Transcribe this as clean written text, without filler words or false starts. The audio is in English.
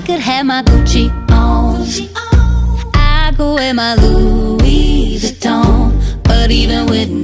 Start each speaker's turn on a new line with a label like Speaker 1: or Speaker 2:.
Speaker 1: could have my Gucci on, I could wear my Louis Vuitton, but even with